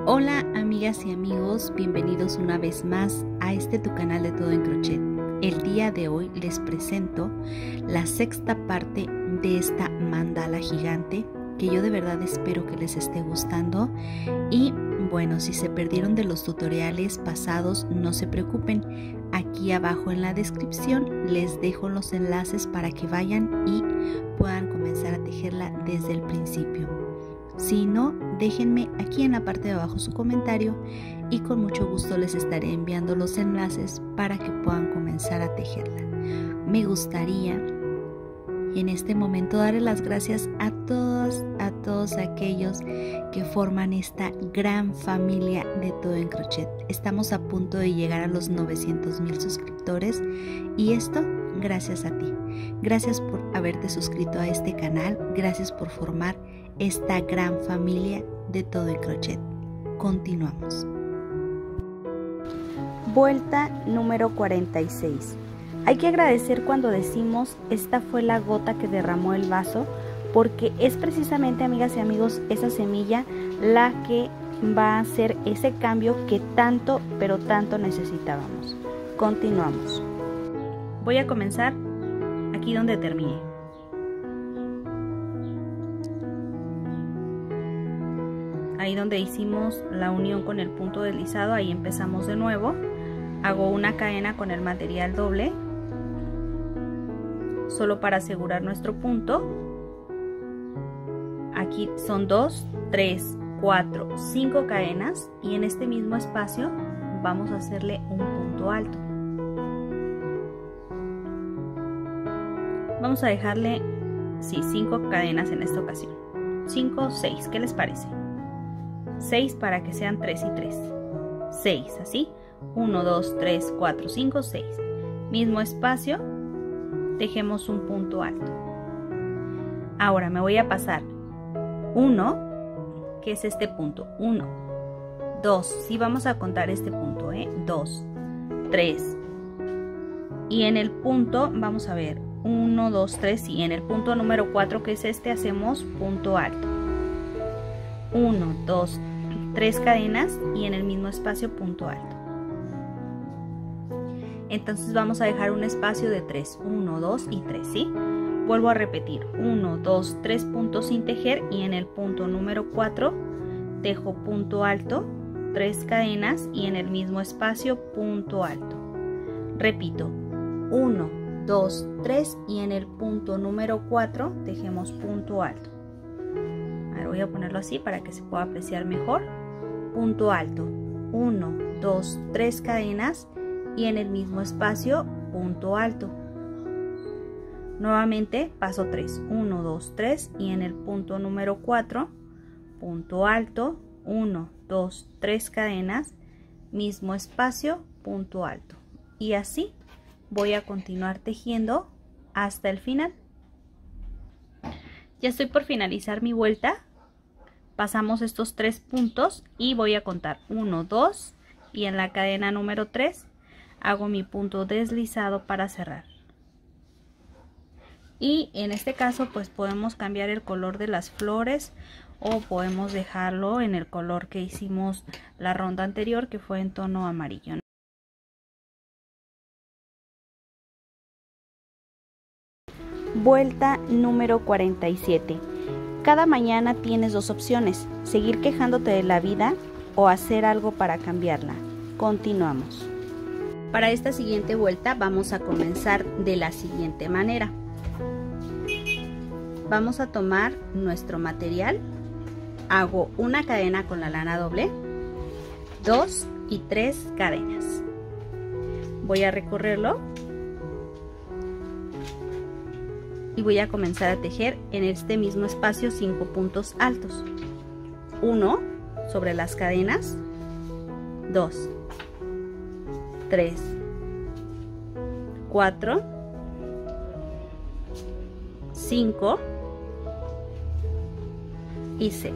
Hola amigas y amigos, bienvenidos una vez más a tu canal de Todo en Crochet. El día de hoy les presento la sexta parte de esta mandala gigante que yo de verdad espero que les esté gustando. Y bueno, si se perdieron de los tutoriales pasados, no se preocupen, aquí abajo en la descripción les dejo los enlaces para que vayan y puedan comenzar a tejerla desde el principio. Si no, déjenme aquí en la parte de abajo su comentario y con mucho gusto les estaré enviando los enlaces para que puedan comenzar a tejerla. Me gustaría en este momento darle las gracias a todos aquellos que forman esta gran familia de Todo en Crochet. Estamos a punto de llegar a los 900,000 suscriptores y esto gracias a ti. Gracias por haberte suscrito a este canal, gracias por formar esta gran familia de Todo en Crochet. Continuamos. Vuelta número 46. Hay que agradecer cuando decimos esta fue la gota que derramó el vaso, porque es precisamente, amigas y amigos, esa semilla la que va a hacer ese cambio que tanto, pero tanto necesitábamos. Continuamos. Voy a comenzar aquí donde terminé. Ahí donde hicimos la unión con el punto deslizado, ahí empezamos de nuevo. Hago una cadena con el material doble, solo para asegurar nuestro punto. Aquí son 2, 3, 4, 5 cadenas y en este mismo espacio vamos a hacerle un punto alto. Vamos a dejarle, 5 cadenas en esta ocasión. 5, 6, ¿qué les parece? 6 para que sean 3 y 3. 6, así. 1, 2, 3, 4, 5, 6. Mismo espacio, tejemos un punto alto. Ahora me voy a pasar 1, que es este punto. 1, 2, sí vamos a contar este punto, 2, 3. Y en el punto, vamos a ver, 1, 2, 3, y en el punto número 4, que es este, hacemos punto alto. 1, 2, 3 cadenas y en el mismo espacio punto alto. Entonces vamos a dejar un espacio de 3, 1, 2 y 3, ¿sí? Vuelvo a repetir, 1, 2, 3 puntos sin tejer y en el punto número 4 tejo punto alto, 3 cadenas y en el mismo espacio punto alto. Repito, 1, 2, 3 y en el punto número 4 tejemos punto alto. Ahora voy a ponerlo así para que se pueda apreciar mejor. Punto alto, 1, 2, 3 cadenas y en el mismo espacio punto alto. Nuevamente paso 3, 1, 2, 3 y en el punto número 4 punto alto, 1, 2, 3 cadenas, mismo espacio, punto alto. Y así voy a continuar tejiendo hasta el final. Ya estoy por finalizar mi vuelta. Pasamos estos 3 puntos y voy a contar 1, 2 y en la cadena número 3 hago mi punto deslizado para cerrar. Y en este caso pues podemos cambiar el color de las flores o podemos dejarlo en el color que hicimos la ronda anterior, que fue en tono amarillo. Vuelta número 47. Cada mañana tienes 2 opciones: seguir quejándote de la vida o hacer algo para cambiarla. Continuamos. Para esta siguiente vuelta vamos a comenzar de la siguiente manera. Vamos a tomar nuestro material, hago una cadena con la lana doble, 2 y 3 cadenas. Voy a recorrerlo y voy a comenzar a tejer en este mismo espacio 5 puntos altos. 1 sobre las cadenas, 2, 3, 4, 5 y 6.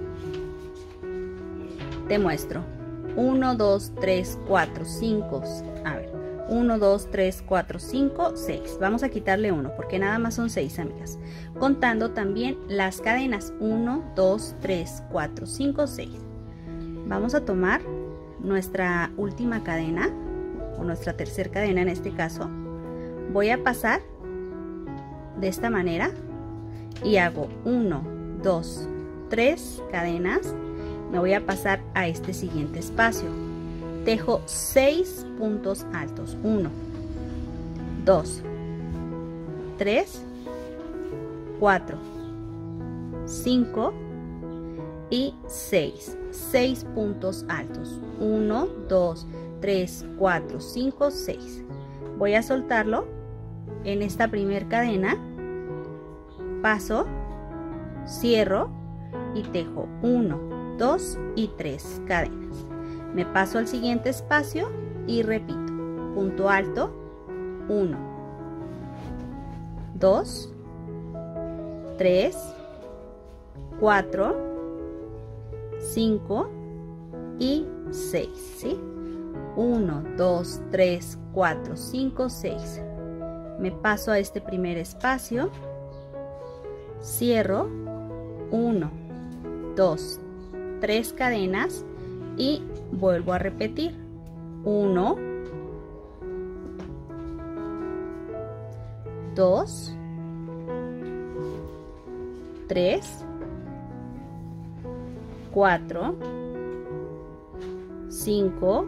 Te muestro 1, 2, 3, 4, 5. A ver, 1, 2, 3, 4, 5, 6. Vamos a quitarle 1 porque nada más son 6, amigas. Contando también las cadenas 1, 2, 3, 4, 5, 6. Vamos a tomar nuestra última cadena o nuestra tercera cadena en este caso. Voy a pasar de esta manera y hago 1, 2, 3 cadenas. Me voy a pasar a este siguiente espacio. Tejo 6 puntos altos. 1, 2, 3, 4, 5 y 6. 6 puntos altos. 1, 2, 3, 4, 5, 6. Voy a soltarlo en esta primera cadena. Paso, cierro y tejo 1, 2 y 3 cadenas. Me paso al siguiente espacio y repito. Punto alto, 1, 2, 3, 4, 5 y 6, ¿sí? 1, 2, 3, 4, 5, 6. Me paso a este primer espacio, cierro, 1, 2, 3 cadenas y vuelvo a repetir. 1, 2, 3, 4, 5,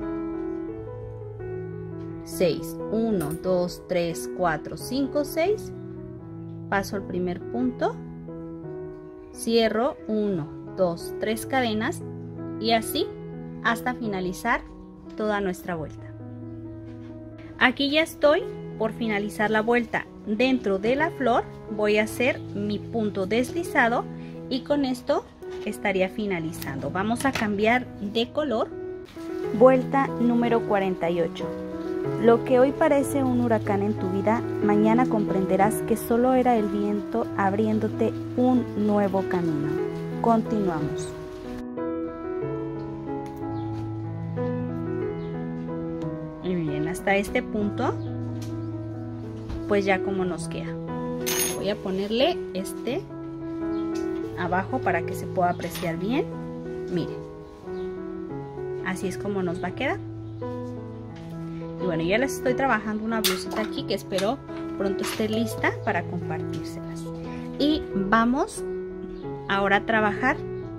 6. 1, 2, 3, 4, 5, 6. Paso al primer punto, cierro 1, 2, 3 cadenas y así hasta finalizar toda nuestra vuelta. Aquí ya estoy por finalizar la vuelta. Dentro de la flor voy a hacer mi punto deslizado y con esto estaría finalizando. Vamos a cambiar de color. Vuelta número 48. Lo que hoy parece un huracán en tu vida, mañana comprenderás que solo era el viento abriéndote un nuevo camino. Continuamos. Muy bien, hasta este punto, pues ya como nos queda. Voy a ponerle este abajo para que se pueda apreciar bien. Miren, así es como nos va a quedar. Y bueno, ya les estoy trabajando una blusita aquí que espero pronto esté lista para compartírselas. Y vamos ahora a trabajar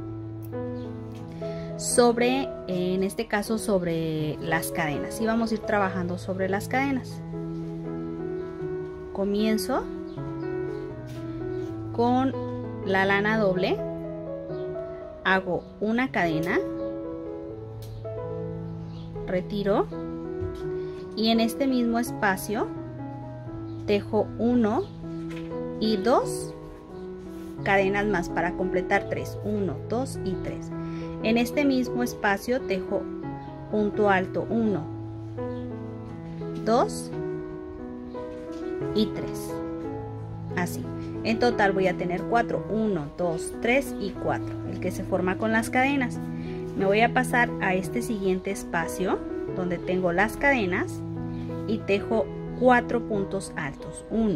sobre, en este caso, sobre las cadenas. Y vamos a ir trabajando sobre las cadenas. Comienzo con la lana doble, hago una cadena, retiro y en este mismo espacio tejo 1 y 2 cadenas más para completar 3, 1, 2 y 3. En este mismo espacio tejo punto alto 1, 2 y 3, así. En total voy a tener 4, 1, 2, 3 y 4, el que se forma con las cadenas. Me voy a pasar a este siguiente espacio donde tengo las cadenas y tejo 4 puntos altos. 1,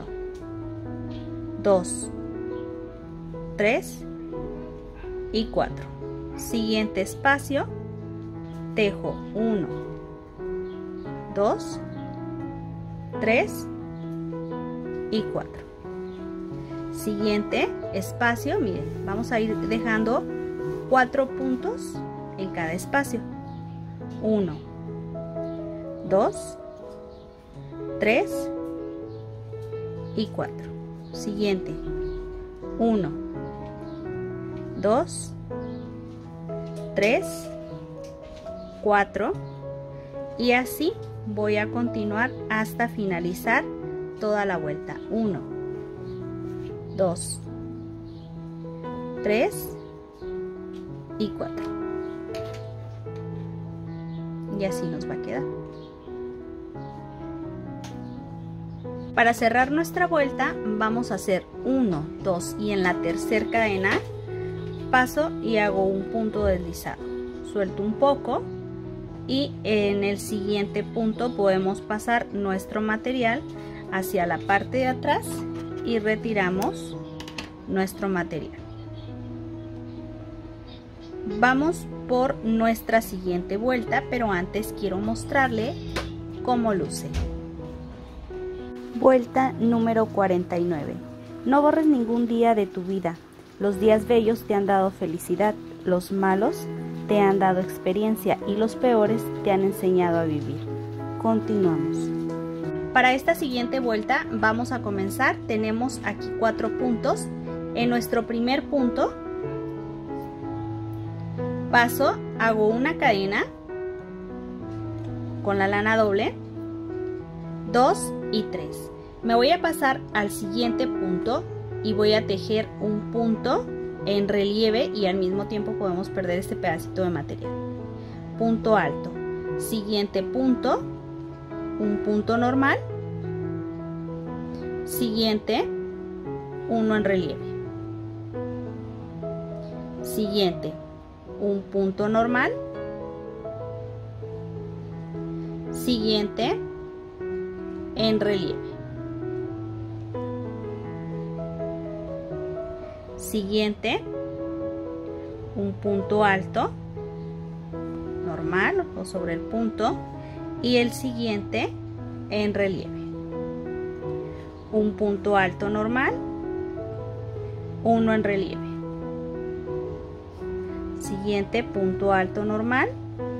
2, 3 y 4. Siguiente espacio, tejo 1, 2, 3 y 4. Siguiente espacio, miren, vamos a ir dejando 4 puntos en cada espacio. 1, 2, 3 y 4. Siguiente, 1, 2, 3, 4 y así voy a continuar hasta finalizar toda la vuelta. 1, 2, 3 y 4. Y así nos va a quedar. Para cerrar nuestra vuelta vamos a hacer 1, 2 y en la tercera cadena paso y hago un punto deslizado. Suelto un poco y en el siguiente punto podemos pasar nuestro material hacia la parte de atrás y retiramos nuestro material. Vamos por nuestra siguiente vuelta, pero antes quiero mostrarle cómo luce. Vuelta número 49. No borres ningún día de tu vida. Los días bellos te han dado felicidad, los malos te han dado experiencia y los peores te han enseñado a vivir. Continuamos. Para esta siguiente vuelta vamos a comenzar. Tenemos aquí 4 puntos. En nuestro primer punto paso, hago una cadena con la lana doble, 2 y 3. Me voy a pasar al siguiente punto y voy a tejer un punto en relieve y al mismo tiempo podemos perder este pedacito de material. Punto alto, siguiente punto, un punto normal, siguiente, uno en relieve, siguiente, un punto normal, siguiente, en relieve, siguiente, un punto alto normal o sobre el punto y el siguiente en relieve, un punto alto normal, uno en relieve, siguiente punto alto normal,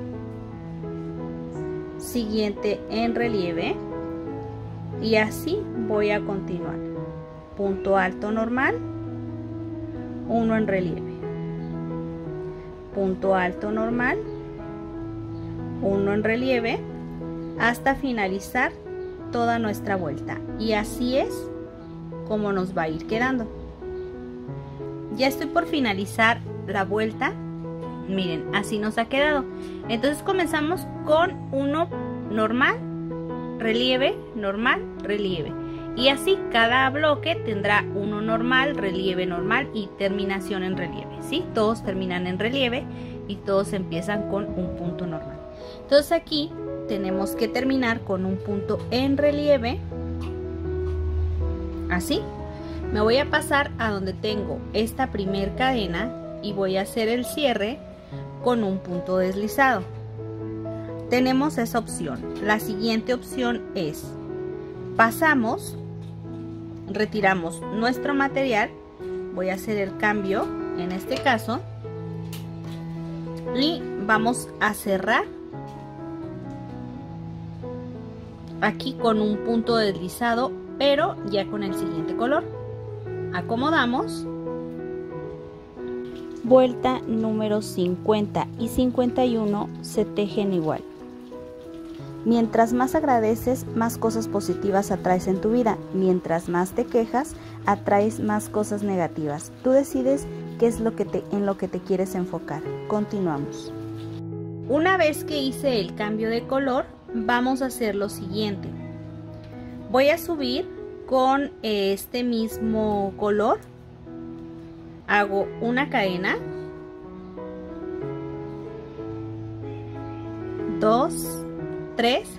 siguiente en relieve y así voy a continuar. Punto alto normal, uno en relieve, punto alto normal, uno en relieve hasta finalizar toda nuestra vuelta y así es como nos va a ir quedando. Ya estoy por finalizar la vuelta. Miren, así nos ha quedado. Entonces comenzamos con uno normal, relieve, normal, relieve. Y así cada bloque tendrá uno normal, relieve normal y terminación en relieve, ¿sí? Todos terminan en relieve y todos empiezan con un punto normal. Entonces aquí tenemos que terminar con un punto en relieve, así. Me voy a pasar a donde tengo esta primer cadena y voy a hacer el cierre con un punto deslizado. Tenemos esa opción. La siguiente opción es pasamos, retiramos nuestro material, voy a hacer el cambio en este caso y vamos a cerrar aquí con un punto deslizado, pero ya con el siguiente color. Acomodamos. Vuelta número 50 y 51 se tejen igual. Mientras más agradeces, más cosas positivas atraes en tu vida. Mientras más te quejas, atraes más cosas negativas. Tú decides qué es en lo que te quieres enfocar. Continuamos. Una vez que hice el cambio de color, vamos a hacer lo siguiente. Voy a subir con este mismo color. Hago una cadena, 2, 3,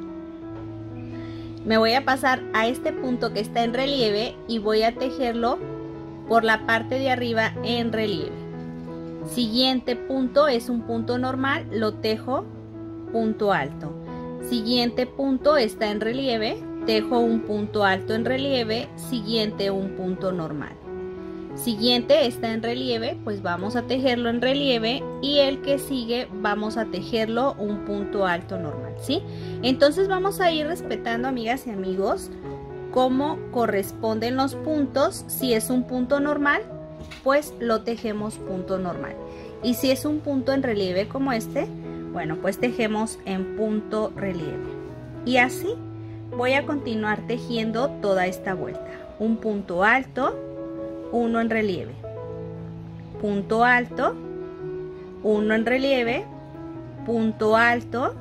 me voy a pasar a este punto que está en relieve y voy a tejerlo por la parte de arriba en relieve. Siguiente punto es un punto normal, lo tejo punto alto. Siguiente punto está en relieve, tejo un punto alto en relieve, siguiente un punto normal. Siguiente está en relieve, pues vamos a tejerlo en relieve y el que sigue vamos a tejerlo un punto alto normal, ¿sí? Entonces vamos a ir respetando, amigas y amigos, cómo corresponden los puntos. Si es un punto normal, pues lo tejemos punto normal. Y si es un punto en relieve como este, bueno, pues tejemos en punto relieve. Y así voy a continuar tejiendo toda esta vuelta. Un punto alto, uno en relieve, punto alto, uno en relieve, punto alto,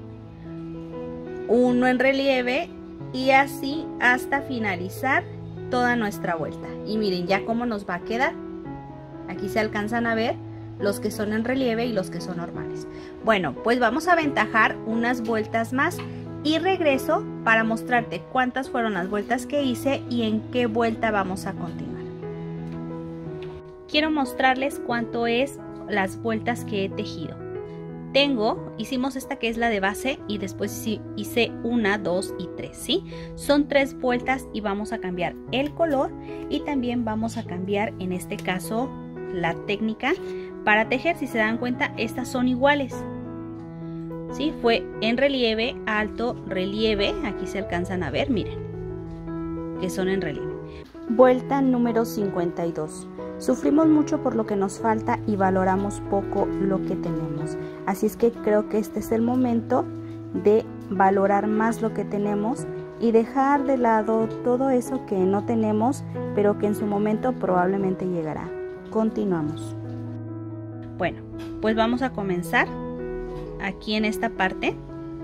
uno en relieve y así hasta finalizar toda nuestra vuelta. Y miren ya cómo nos va a quedar. Aquí se alcanzan a ver los que son en relieve y los que son normales. Bueno, pues vamos a aventajar unas vueltas más y regreso para mostrarte cuántas fueron las vueltas que hice y en qué vuelta vamos a continuar. Quiero mostrarles cuánto es las vueltas que he tejido. Hicimos esta que es la de base y después hice 1, 2 y 3, ¿sí? Son 3 vueltas y vamos a cambiar el color y también vamos a cambiar en este caso la técnica para tejer. Si se dan cuenta, estas son iguales, ¿sí? Fue en relieve, alto, relieve, aquí se alcanzan a ver, miren, que son en relieve. Vuelta número 52. Sufrimos mucho por lo que nos falta y valoramos poco lo que tenemos. Así es que creo que este es el momento de valorar más lo que tenemos y dejar de lado todo eso que no tenemos, pero que en su momento probablemente llegará. Continuamos. Bueno, pues vamos a comenzar aquí en esta parte.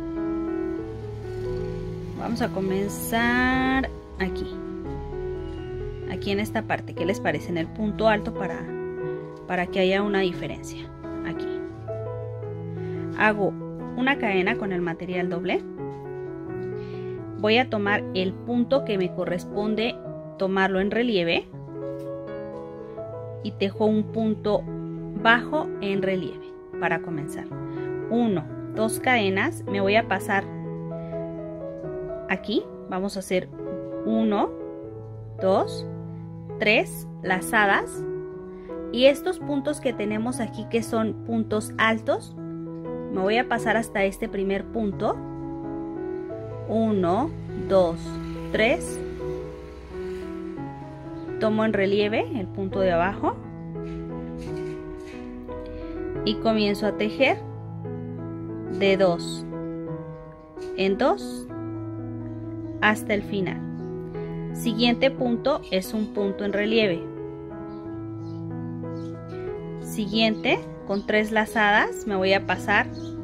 Vamos a comenzar aquí en esta parte. ¿Qué les parece? En el punto alto para que haya una diferencia. Aquí hago una cadena con el material doble. Voy a tomar el punto que me corresponde tomarlo en relieve y tejo un punto bajo en relieve para comenzar. 1, 2 cadenas, me voy a pasar aquí, vamos a hacer 1, 2, 3 lazadas y estos puntos que tenemos aquí que son puntos altos, me voy a pasar hasta este primer punto. 1, 2, 3, tomo en relieve el punto de abajo y comienzo a tejer de 2 en 2 hasta el final. Siguiente punto es un punto en relieve. Siguiente, con 3 lazadas me voy a pasar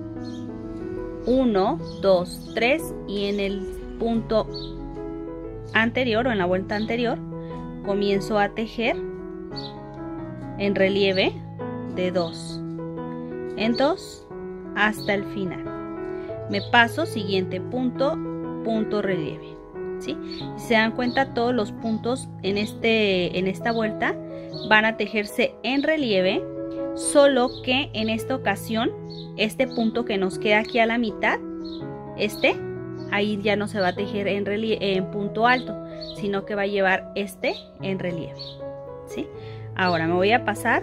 1, 2, 3 y en el punto anterior o en la vuelta anterior comienzo a tejer en relieve de 2 en 2 hasta el final. Me paso, siguiente punto, punto relieve, ¿sí? Si se dan cuenta, todos los puntos en esta vuelta van a tejerse en relieve, solo que en esta ocasión este punto que nos queda aquí a la mitad, ahí ya no se va a tejer en relieve, en punto alto, sino que va a llevar en relieve, ¿sí? Ahora me voy a pasar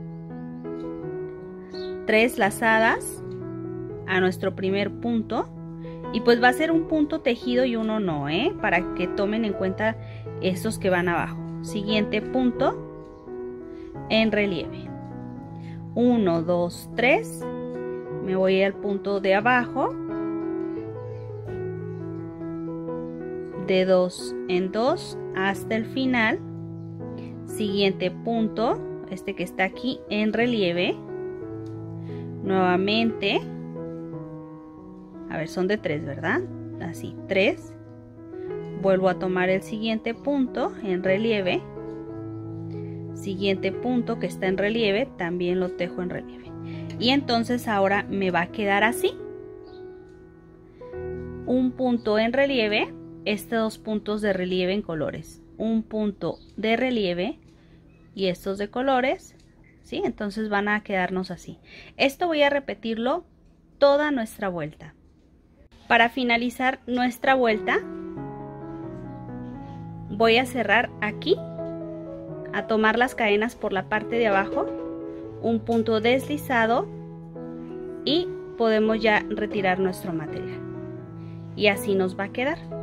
3 lazadas a nuestro primer punto y pues va a ser un punto tejido y uno no, para que tomen en cuenta estos que van abajo. Siguiente punto en relieve, 1, 2, 3, me voy al punto de abajo, de 2 en 2 hasta el final. Siguiente punto, que está aquí en relieve, nuevamente, a ver, son de 3, ¿verdad? Así, 3, vuelvo a tomar el siguiente punto en relieve, siguiente punto que está en relieve, también lo tejo en relieve, y entonces ahora me va a quedar así, un punto en relieve, estos 2 puntos de relieve en colores, un punto de relieve y estos de colores, ¿sí? Entonces van a quedarnos así. Esto voy a repetirlo toda nuestra vuelta. Para finalizar nuestra vuelta voy a cerrar aquí, a tomar las cadenas por la parte de abajo, un punto deslizado y podemos ya retirar nuestro material y así nos va a quedar.